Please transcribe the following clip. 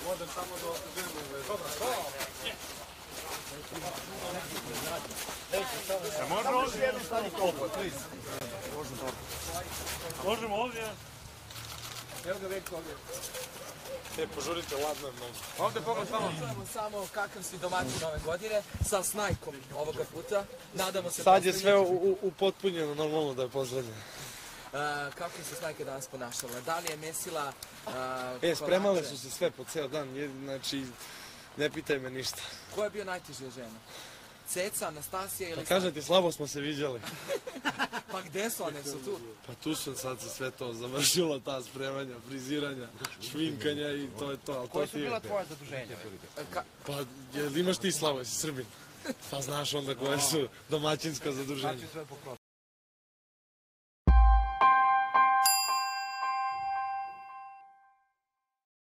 Odem samo do Grmove. Može ovdje jednu staviti opet, please. Možemo ovdje? Evo ga Veljko ovdje. Požurite, ladno je mnogo. Ovdje pogled samo kakav si domaćin ove godine, sa snajkom ovoga puta. Nadamo se... Sad je sve upotpunjeno, normalno da je pozdravljeno. Kako se snajka danas ponašala? Da li je mesila... Spremale su se sve po ceo dan, znači ne pitaj me ništa. Ko je bio najtežija žena? Ceca, Anastasija ili... Pa kažem ti, slabo smo se viđali. Pa gde su one, su tu? Pa tu su sad se sve to završilo, ta spremanja, friziranja, šminkanja i to je to. Koje su bila tvoja zaduženja? Pa imaš ti Slavo, jesi Srbin? Pa znaš onda koje su domaćinska zaduženja.